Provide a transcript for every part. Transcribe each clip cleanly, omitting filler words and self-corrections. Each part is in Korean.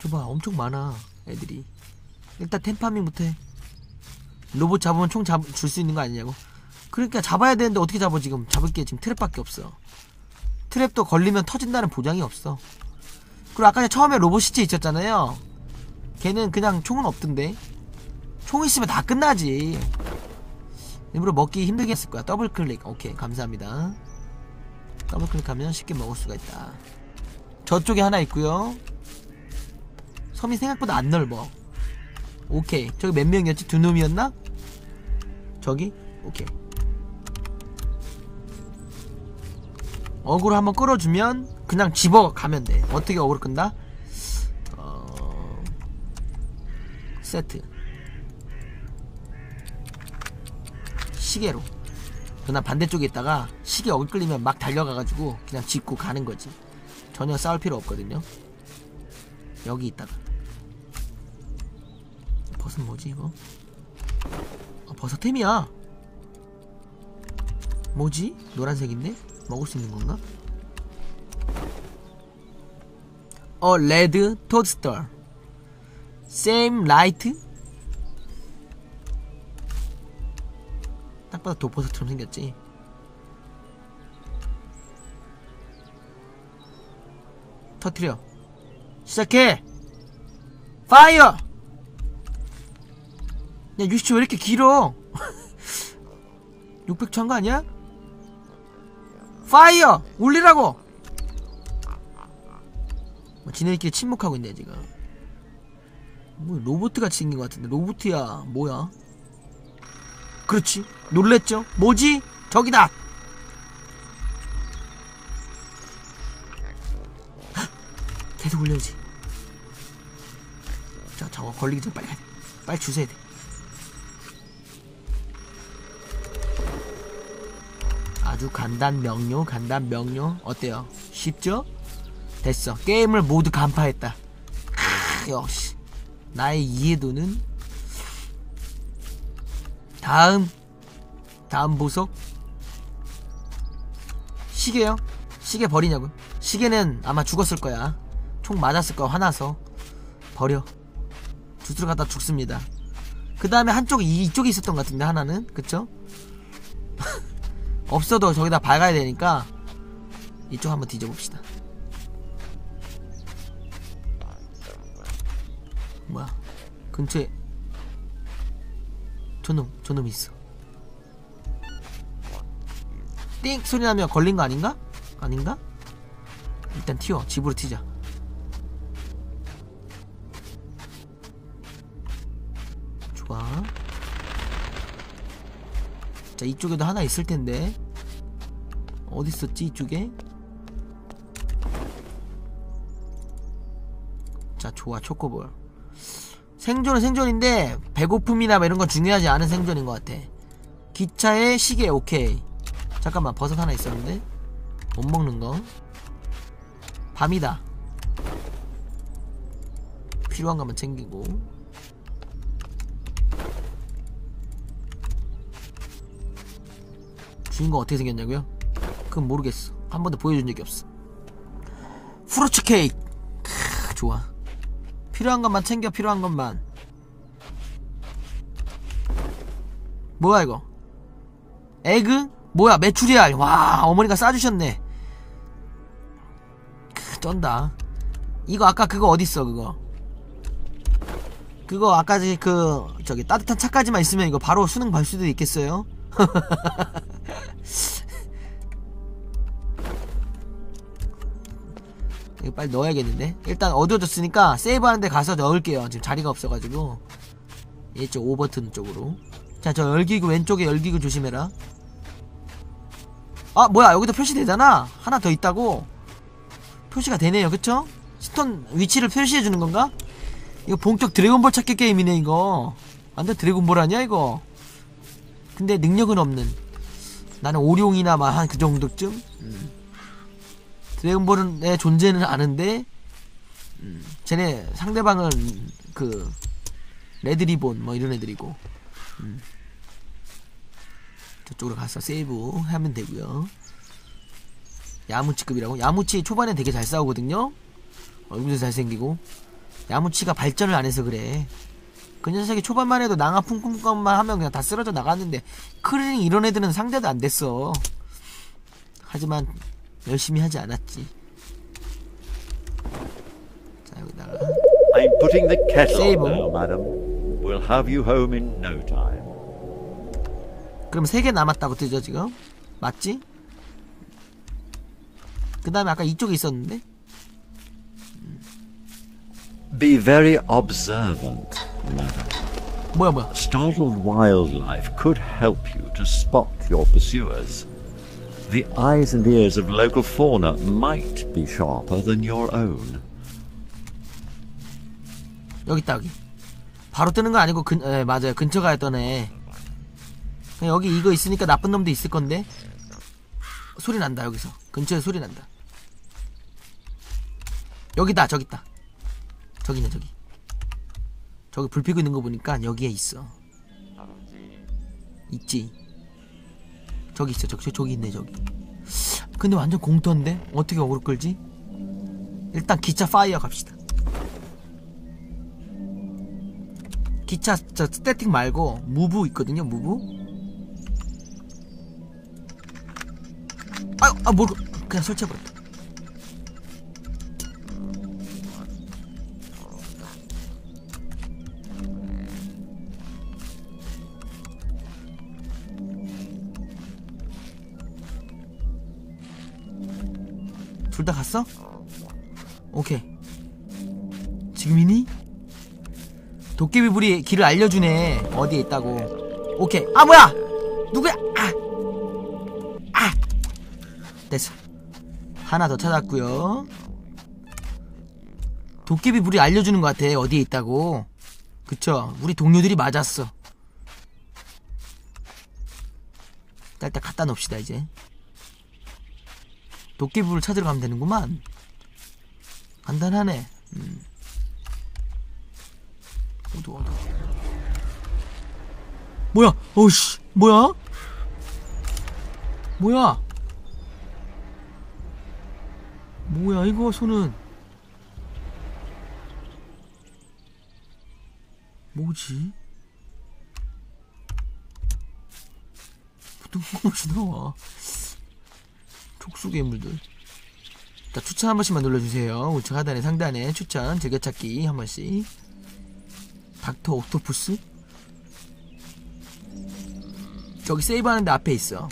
저봐 엄청 많아 애들이. 일단 템파밍부터 해. 로봇 잡으면 총 줄 수 있는 거 아니냐고. 그러니까 잡아야 되는데 어떻게 잡아. 지금 잡을 게 지금 트랩밖에 없어. 트랩도 걸리면 터진다는 보장이 없어. 그리고 아까 처음에 로봇 시체 있었잖아요. 걔는 그냥 총은 없던데. 총 있으면 다 끝나지. 일부러 먹기 힘들게 했을 거야. 더블 클릭. 오케이, 감사합니다. 더블 클릭하면 쉽게 먹을 수가 있다. 저쪽에 하나 있고요. 섬이 생각보다 안 넓어. 오케이. 저기 몇 명이었지? 2놈이었나? 저기? 오케이. 어그로 한번 끌어주면 그냥 집어가면 돼. 어떻게 어그로 끈다? 세트 시계로. 그냥 반대쪽에 있다가 시계 어글 끌리면 막 달려가가지고 그냥 짚고 가는거지. 전혀 싸울 필요 없거든요. 여기 있다가 버섯 뭐지 이거? 버섯템이야. 뭐지? 노란색인데? 먹을 수 있는 건가? 레드 토스터 same light. 딱 봐도 도버섯처럼 생겼지. 터트려. 시작해. 파이어. 야 60초 왜 이렇게 길어? 600초 한 거 아니야? 파이어! 올리라고! 지네들끼리 침묵하고 있네 지금. 뭐 로봇같이 생긴 것 같은데. 로봇이야 뭐야? 그렇지. 놀랬죠? 뭐지? 저기다! 계속 올려야지. 자, 저거 걸리기 전에 빨리 가야 돼. 빨리 주워야 돼. 아주 간단 명료. 어때요? 쉽죠? 됐어. 게임을 모두 간파했다. 역시 나의 이해도는. 다음 보석. 시계요? 시계 버리냐고. 시계는 아마 죽었을 거야. 총 맞았을 거야. 화나서 버려. 주스를 갖다 죽습니다. 그 다음에 이쪽에 있었던 것 같은데 하나는. 그쵸? 없어도 저기다 박아야 되니까 이쪽 한번 뒤져봅시다. 뭐야 근처에 저놈 있어. 띵 소리 나면 걸린 거 아닌가? 아닌가? 일단 튀어. 집으로 튀자. 좋아. 자, 이쪽에도 하나 있을 텐데. 어디 있었지 이쪽에? 자, 좋아. 초코볼. 생존은 생존인데 배고픔이나 뭐 이런 건 중요하지 않은 생존인 것 같아. 기차에 시계. 오케이. 잠깐만, 버섯 하나 있었는데 못 먹는 거. 밤이다. 필요한 것만 챙기고. 주인공 어떻게 생겼냐고요? 그건 모르겠어. 한 번도 보여준 적이 없어. 프루츠 케이크. 좋아. 필요한 것만 챙겨. 필요한 것만. 뭐야 이거? 에그? 뭐야 메추리알. 와, 어머니가 싸주셨네. 쩐다. 이거 아까 그거 어딨어 그거 아까 저기 따뜻한 차까지만 있으면 이거 바로 수능 볼 수도 있겠어요? 이거 빨리 넣어야겠는데. 일단 어두워졌으니까 세이브하는 데 가서 넣을게요. 지금 자리가 없어가지고. 이쪽 O 버튼 쪽으로. 자, 저 열기구 왼쪽에 열기구 조심해라. 아, 뭐야, 여기도 표시되잖아. 하나 더 있다고. 표시가 되네요. 그쵸? 스톤 위치를 표시해주는 건가? 이거 본격 드래곤볼 찾기 게임이네 이거. 완전 드래곤볼 아니야 이거? 근데 능력은 없는. 나는 오룡이나 막 한 그 정도쯤? 드래곤볼의 존재는 아는데 쟤네 상대방은 그 레드리본 뭐 이런 애들이고. 저쪽으로 가서 세이브 하면 되고요. 야무치급이라고? 야무치 초반에 되게 잘 싸우거든요. 얼굴도 잘생기고. 야무치가 발전을 안 해서 그래. 그 녀석이 초반만 해도 낭아 쿵쿵만 하면 그냥 다 쓰러져 나갔는데 크리링 이런 애들은 상대도 안 됐어. 하지만 열심히 하지 않았지. 자, 여기다가 I'm putting the kettle Save on now, madam. We'll have you home in no time. 그럼 3개 남았다고 뜨죠 지금? 맞지? 그 다음에 아까 이쪽에 있었는데? Be very observant, madam. 뭐야 Startled wildlife could help you to spot your pursuers. The eyes and ears of local fauna might be sharper than your own. 여기 있다 여기. 바로 뜨는 거 아니고 맞아요. 근처 가였던 애. 그냥 여기 이거 있으니까 나쁜 놈도 있을 건데. 소리 난다 여기서. 근처에 소리 난다. 여기다 저기 있다. 저기 있네 저기. 저기 불 피고 있는 거 보니까 여기에 있어. 있지. 저기 있어 저기 있네 저기. 근데 완전 공터인데 어떻게 어그로 끌지? 일단 기차 파이어 갑시다. 기차 저 스태틱 말고 무브 있거든요. 무브. 뭘 그냥 설치해버렸다. 둘 다 갔어? 오케이. 지금이니? 도깨비 불이 길을 알려주네. 어디에 있다고. 오케이. 아 뭐야 누구야. 됐어. 하나 더 찾았고요. 도깨비 불이 알려주는 것 같아. 어디에 있다고. 그쵸. 우리 동료들이 맞았어. 일단 갖다 놓읍시다 이제. 도깨비 불을 찾으러 가면 되는구만. 간단하네. 어두워. 뭐야? 어우씨 뭐야? 뭐야 이거 손은. 뭐지? 뜬금없이 나와. 촉수괴물들. 자, 추천 한 번씩만 눌러주세요. 우측 하단에 상단에 추천 즐겨찾기 한 번씩. 닥터 옥토푸스? 저기 세이브하는데 앞에 있어.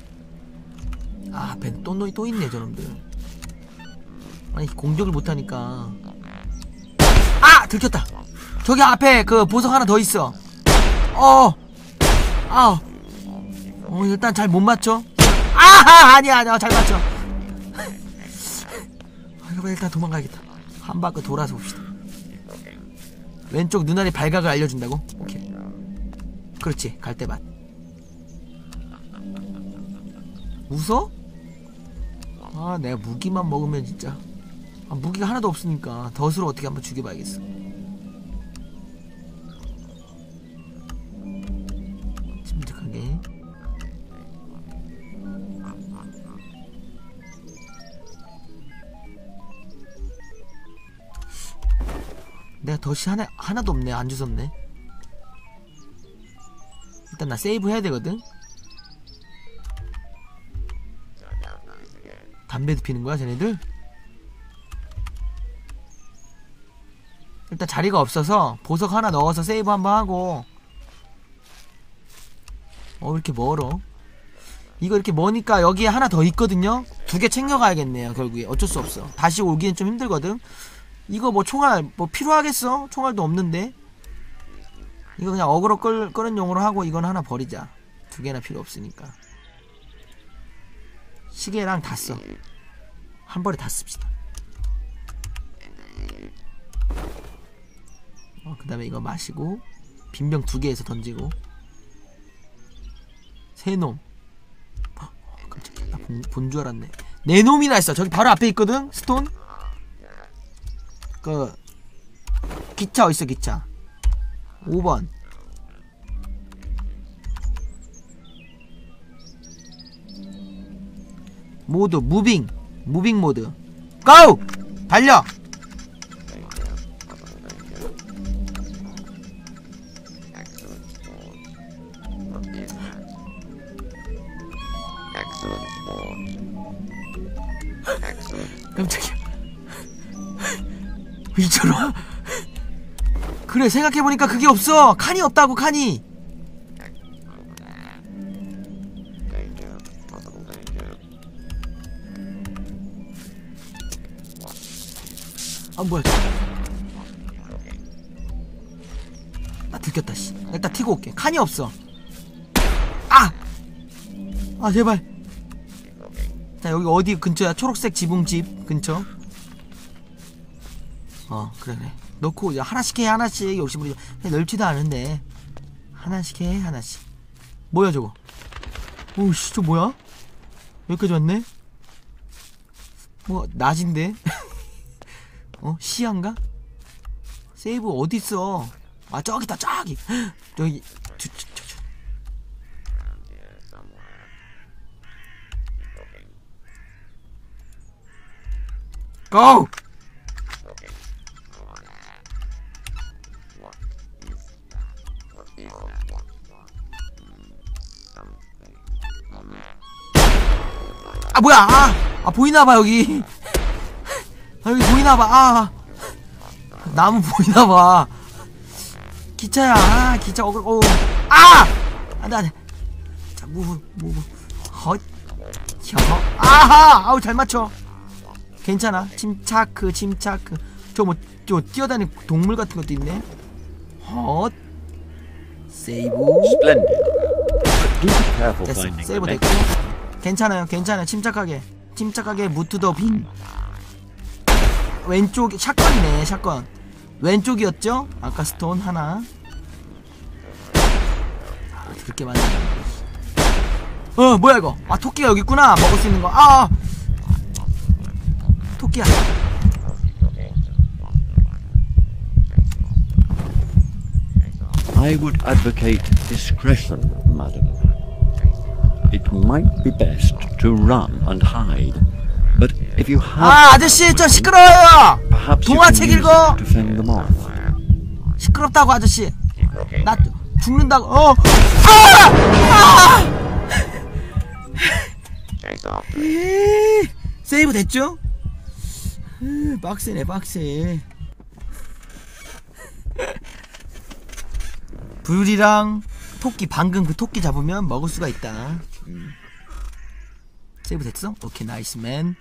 앞에 또 있네 저놈들. 아니 공격을 못하니까. 들켰다. 저기 앞에 그 보석 하나 더 있어. 일단 잘 못 맞춰. 아니야 잘 맞춰. 일단 도망가야겠다. 한 바퀴 돌아서 봅시다. 왼쪽 눈알이 발각을 알려준다고? 오케이. 그렇지. 갈대밭. 웃어? 내가 무기만 먹으면 진짜. 무기가 하나도 없으니까 덫으로 어떻게 한번 죽여봐야겠어. 침착하게. 내가 덫이 하나도 없네. 안 주웠네. 일단 나 세이브 해야 되거든. 담배도 피는 거야 쟤네들? 일단 자리가 없어서 보석 하나 넣어서 세이브 한번 하고. 왜 이렇게 멀어? 이거 이렇게 머니까 여기에 하나 더 있거든요? 2개 챙겨가야겠네요 결국에. 어쩔 수 없어. 다시 오기는 좀 힘들거든. 이거 뭐 총알 뭐 필요하겠어? 총알도 없는데. 이거 그냥 어그로 끄는 용으로 하고 이건 하나 버리자. 2개나 필요 없으니까. 시계랑 다 써. 한 번에 다 씁시다. 그 다음에 이거 마시고 빈병 2개에서 던지고. 세 놈. 깜짝이야. 나 본 줄 알았네. 4놈이나 있어. 저기 바로 앞에 있거든. 스톤. 기차 어딨어 기차. 5번. 모드 무빙 모드 고! 달려! 깜짝이야. 이쪽으로 와. 그래, 생각해보니까 그게 없어. 칸이 없다고, 칸이. 아, 뭐야. 나 들켰다, 씨. 일단 튀고 올게. 칸이 없어. 아! 아, 제발. 자, 여기 어디 근처야? 초록색 지붕집 근처. 그래. 넣고, 야, 하나씩 해, 하나씩. 욕심부리지. 넓지도 않은데. 하나씩 해, 하나씩. 뭐야, 저거? 오씨, 저 뭐야? 여기까지 왔네? 뭐, 낮인데? 시야인가? 세이브 어딨어? 아, 저기다, 저기! 저기, 고! 아, 뭐야! 보이나봐, 여기! 여기 보이나봐, 나무 보이나봐. 기차야, 기차, 안 돼. 자, 무브. 헛. 혀서. 아우, 잘 맞춰. 괜찮아. 침차크. 저 뛰어다니는 동물 같은 것도 있네. 헛. 세이브. Splendid. Do be careful 됐어. finding 세이브 the 됐고. next. 괜찮아요. 침착하게 무트 더 빈. 왼쪽 샷건이네, 샷건. 왼쪽이었죠? 아까 스톤 하나. 그렇게 많이. 뭐야 이거? 토끼가 여기 있구나. 먹을 수 있는 거. 토끼야. I would advocate discretion, madam. It might be best to run and hide. But if you have 아저씨 저 시끄러워요. perhaps you 동화책 can use 읽어. it to fend them off. 시끄럽다고 아저씨. 나 죽는다고. 세이브 됐죠? 빡세네, 빡세. 불이랑 토끼, 방금 그 토끼 잡으면 먹을 수가 있다. 세이브 됐어? 오케이, 나이스 맨.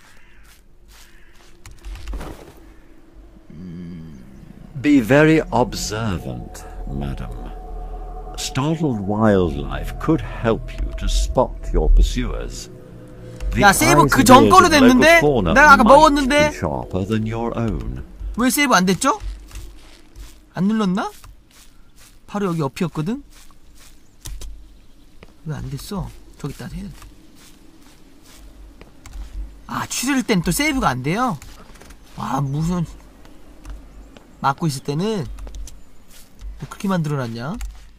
Be very observant, madam. Startled wildlife could help you to spot your pursuers. The 야, 세이브 eyes 그 and 전 ears 거로 of local 됐는데? fauna 내가 아까 might 먹었는데? be sharper than your own. 왜 세이브 안 됐죠? 안 눌렀나? 바로 여기 옆이었거든? 왜 안 됐어? 저기 있다, 쟤. 추릴 땐 또 세이브가 안 돼요? 무슨. 막고 있을 때는 뭐 그렇게 만들어놨냐?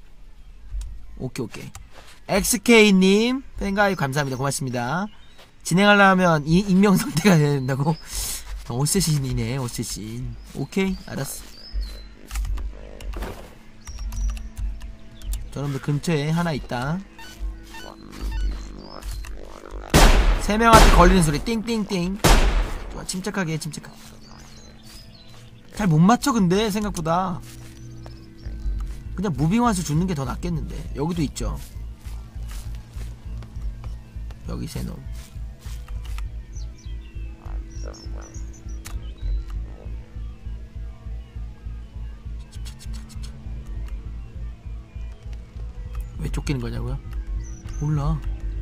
오케이. XK님 팬가입 감사합니다. 고맙습니다. 진행하려면 익명 상태가 돼야 된다고? 어쌔신이네, 어쌔신. 오케이, 알았어. 저놈들 근처에 하나 있다. 3명한테 걸리는 소리 띵띵띵. 좋아, 침착하게. 잘 못 맞춰. 근데 생각보다 그냥 무빙완수 주는 게 더 낫겠는데. 여기도 있죠. 여기 세 놈. 왜 쫓기는 거냐고요? 몰라.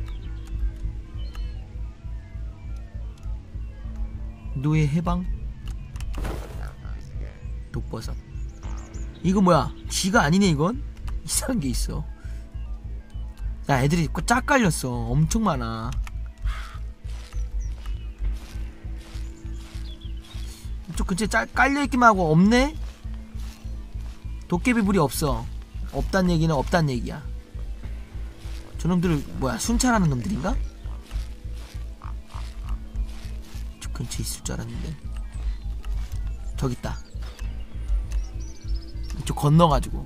노예 해방. 독버섯. 이거 뭐야? 쥐가 아니네 이건? 이상한 게 있어. 야, 애들이 짝 깔렸어. 엄청 많아. 이쪽 근처에 깔려있기만 하고 없네? 도깨비 불이 없어. 없단 얘기는 없단 얘기야. 저놈들 뭐야, 순찰하는 놈들인가? 저 근처에 있을 줄 알았는데. 저기 있다. 이쪽 건너가지고.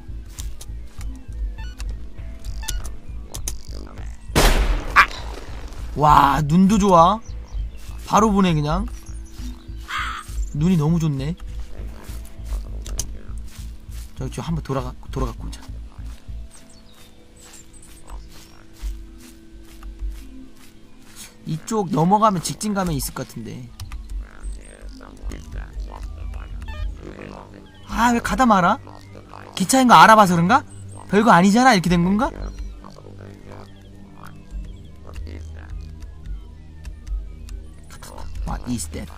와, 눈도 좋아. 바로 보내 그냥. 눈이 너무 좋네. 저기 한번 돌아갖고 오자. 이쪽 넘어가면 직진 가면 있을 것 같은데. 아, 왜 가다 말아? 기차인 거 알아봐서 그런가? 별거 아니잖아 이렇게 된 건가? What is that?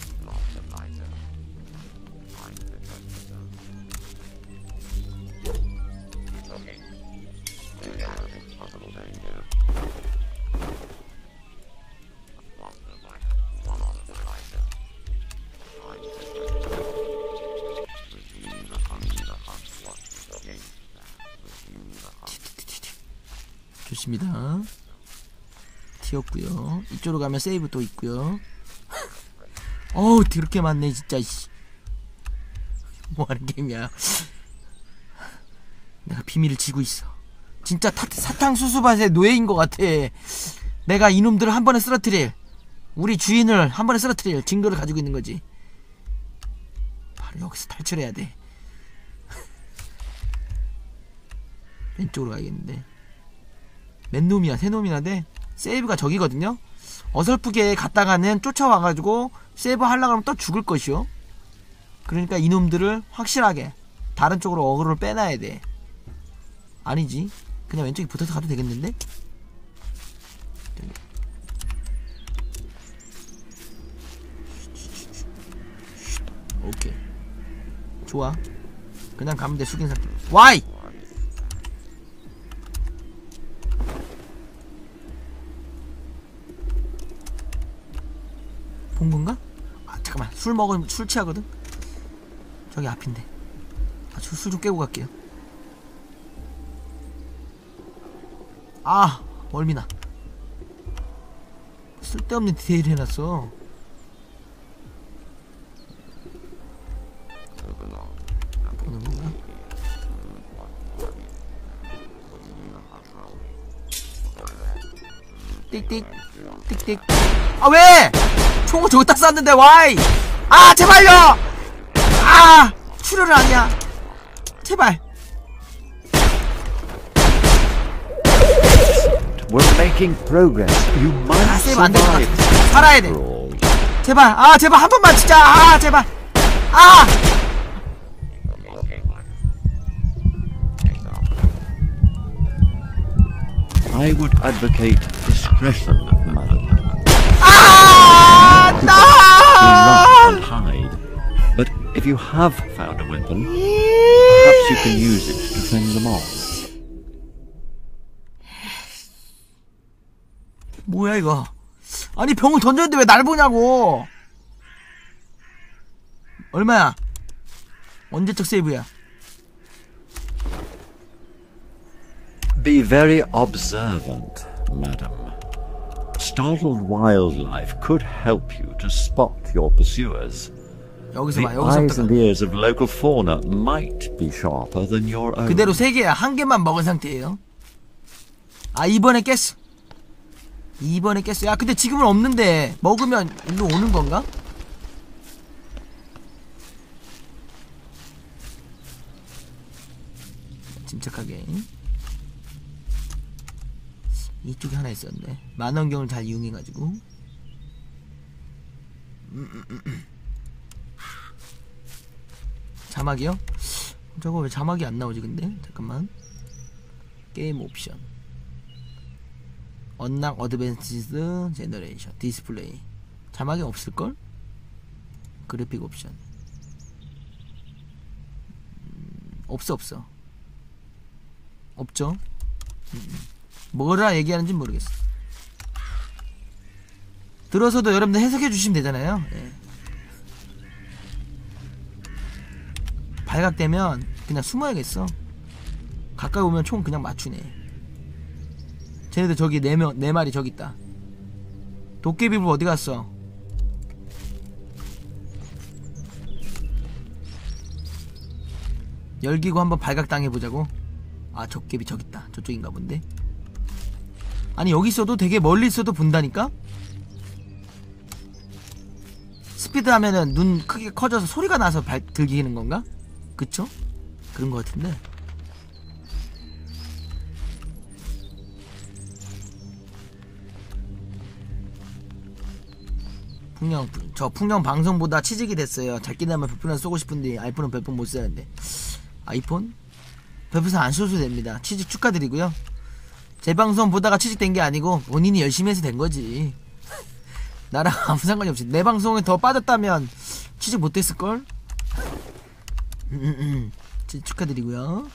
좋습니다. 튀었고요. 이쪽으로 가면 세이브 또 있고요. 어우 더럽게 많네 진짜. 뭐하는 게임이야. 내가 비밀을 지고 있어. 진짜 사탕수수밭의 노예인 것 같아. 내가 이놈들을 한 번에 쓰러뜨릴, 우리 주인을 한 번에 쓰러뜨릴 증거를 가지고 있는 거지. 바로 여기서 탈출해야 돼. 왼쪽으로 가야겠는데. 맨 놈이야 새 놈이나 돼. 세이브가 저기거든요. 어설프게 갔다가는 쫓아와가지고 세이브 하려고 하면 또 죽을 것이요. 그러니까 이놈들을 확실하게 다른 쪽으로 어그로를 빼놔야 돼. 아니지, 그냥 왼쪽에 붙어서 가도 되겠는데? 오케이, 좋아. 그냥 가면 돼. 숙인 상태. 와이! 본 건가? 아 잠깐만, 술 먹으면 술 취하거든. 저기 앞인데. 아, 술 좀 깨고 갈게요. 아 멀미나. 쓸데없는 디테일 해놨어. 보는 건가? 띡띡 띡띡. 아 왜? 총을 저기다 쐈는데 와이! 아 제발요! 아 출혈은 아니야. 제발. We're making progress. You might 아 세이브 안될 것 survive. 같아. 살아야 돼. after all. 제발. 아 제발 한 번만 진짜. 아 제발. 아! I would advocate discretion, madam. 아! Do 나! not hide. But if you have found a weapon, perhaps you can use it to fend them off. 뭐야 이거? 아니 병을 던졌는데 왜 날 보냐고. 얼마야? 언제적 세이브야? Be very observant, madam. Startled wildlife could help you to spot your pursuers. 여기서 The 봐. eyes and 여기서부터. ears of local fauna might be sharper than your own. 그대로 3개야. 한 개만 먹은 상태예요. 아 이번에 깼어. 이번에 깼어. 야 근데 지금은 없는데 먹으면 일로 오는 건가? 침착하게. 이쪽에 하나 있었는데 만원경을 잘 이용해가지고. 자막이요? 저거 왜 자막이 안 나오지 근데? 잠깐만. 게임 옵션 언락 어드밴시드 제너레이션 디스플레이. 자막이 없을걸? 그래픽 옵션 없어. 없죠? 뭐라 얘기하는지 모르겠어. 들어서도 여러분들 해석해 주시면 되잖아요. 예. 발각되면 그냥 숨어야겠어. 가까이 오면 총 그냥 맞추네. 쟤네들 저기 네 마리 저기 있다. 도깨비불 어디 갔어? 열기구 한번 발각당해보자고? 아 적개비 저기 있다. 저쪽인가 본데. 아니 여기 있어도 되게 멀리 있어도 본다니까? 스피드 하면은 눈 크게 커져서 소리가 나서 들기는 건가? 그쵸? 그런 거 같은데. 풍령 방송보다 취직이 됐어요. 잘 끼나면 별풍선 쏘고 싶은데 아이폰은 별풍 못 쓰는데. 아이폰? 별풍선 안 쏘셔도 됩니다. 취직 축하드리고요. 제 방송 보다가 취직된 게 아니고 본인이 열심히 해서 된 거지. 나랑 아무 상관이 없지. 내 방송에 더 빠졌다면 취직 못했을걸? 취직 축하드리고요.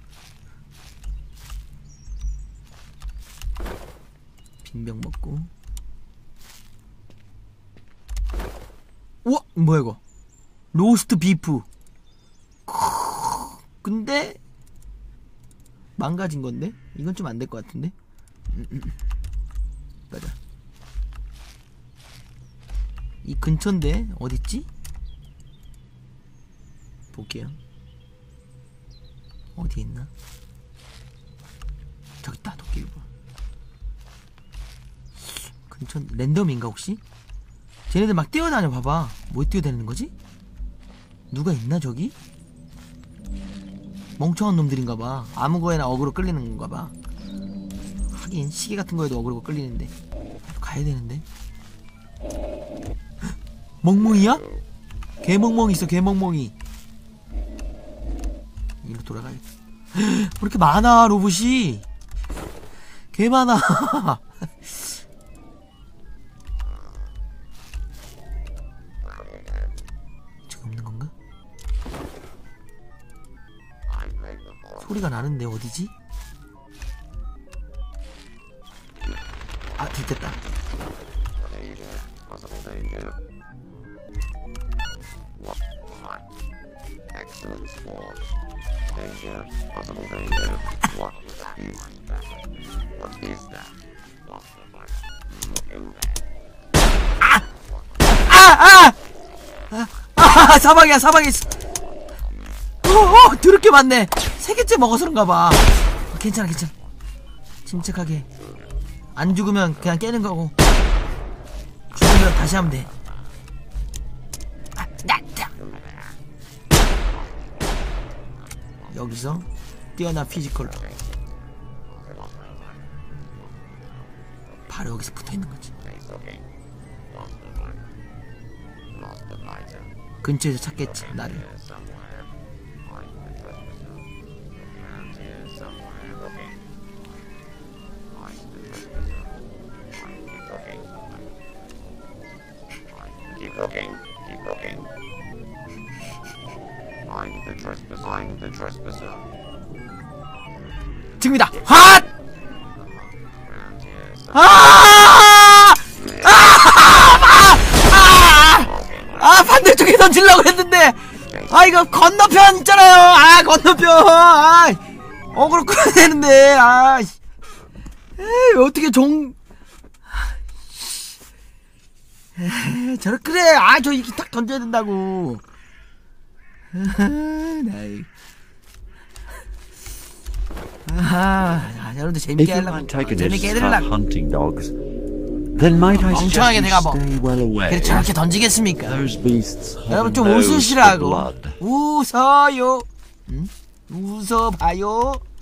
빈병 먹고. 우와! 뭐야 이거? 로스트 비프. 근데 망가진 건데? 이건 좀 안 될 것 같은데? 가자. 이 근처인데 어딨지? 볼게요. 어디 있나? 저기 있다. 도끼. 근처 랜덤인가 혹시? 쟤네들 막 뛰어다녀. 봐봐. 뭐 뛰어다니는 거지? 누가 있나 저기? 멍청한 놈들인가봐. 아무 거에나 어그로 끌리는 건가봐. 하긴 시계 같은 거에도 어그로가 끌리는데 가야 되는데. 멍멍이야? 개멍멍이 있어. 개멍멍이. 이리로 돌아가야겠다. 왜 이렇게 많아 로봇이. 개 많아. 지금 없는 건가? 소리가 나는데 어디지? 아 들켰다. 사방이야. 사방에 있어. 더럽게 많네. 3개째 먹어서 그런가봐. 괜찮아. 침착하게. 안 죽으면 그냥 깨는 거고, 죽으면 다시 하면 돼. 여기서 뛰어난 피지컬. 바로 여기서 붙어있는 거지. 근처에서 찾겠지 나를. Keep looking. I'm the trespasser. 지금이다. 핫! 반대쪽에 던지려고 했는데, 이거 건너편 있잖아요. 건너편. 어그로 끌어야 되는데. 어떻게 저렇게 그래. 저 이렇게 딱 던져야 된다고. 여러분들 재밌게 If you 하려고 are taken 재밌게 as 해드리려고 hunting dogs, then might I 멍청하게 suggest 내가 you 뭐 stay well away. 그래 저렇게 던지겠습니까? Those beasts have 여러분 좀 no 웃으시라고. blood. 웃어요. 응? 웃어봐요.